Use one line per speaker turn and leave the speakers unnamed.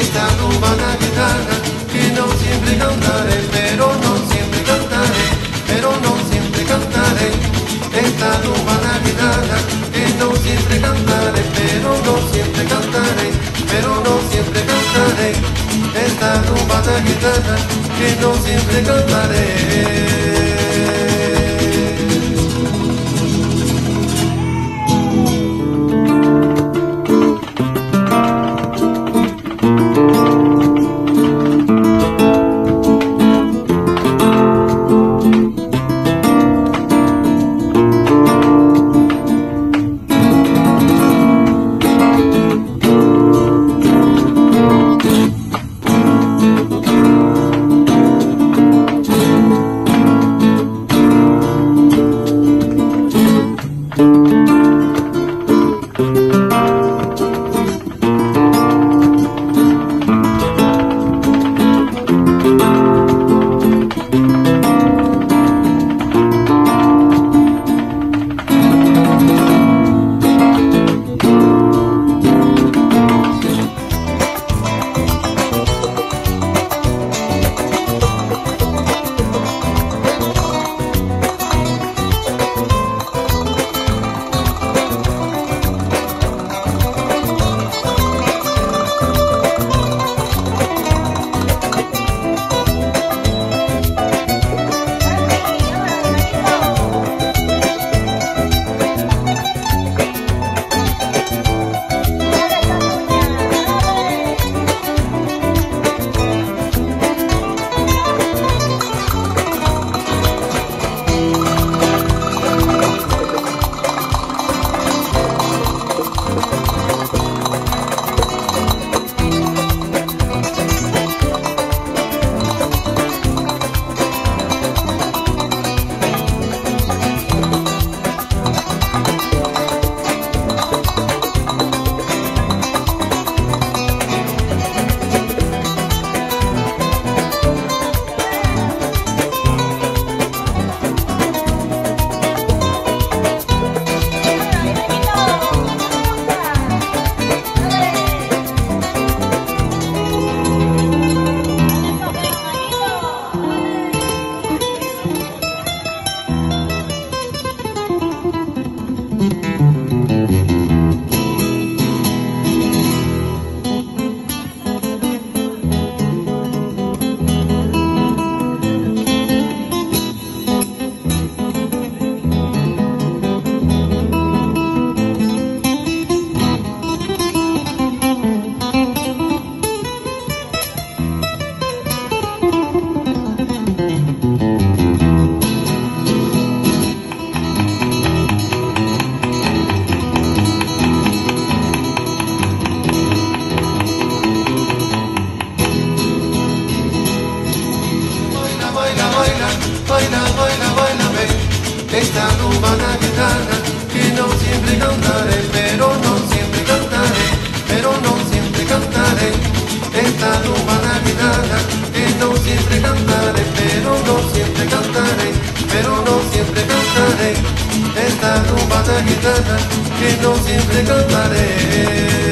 esta rumba gitana que no siempre cantaré, pero no siempre cantaré, pero no siempre cantaré. Esta rumba gitana que no siempre cantaré, pero no siempre cantaré, pero no siempre cantaré. Esta rumba gitana que no siempre cantaré. Baila, baila, baila, ven. Esta rumba gitana que no siempre cantaré, pero no siempre cantaré, pero no siempre cantaré. Esta rumba gitana que no siempre cantaré, pero no siempre cantaré, pero no siempre cantaré. Esta rumba gitana que no siempre cantaré.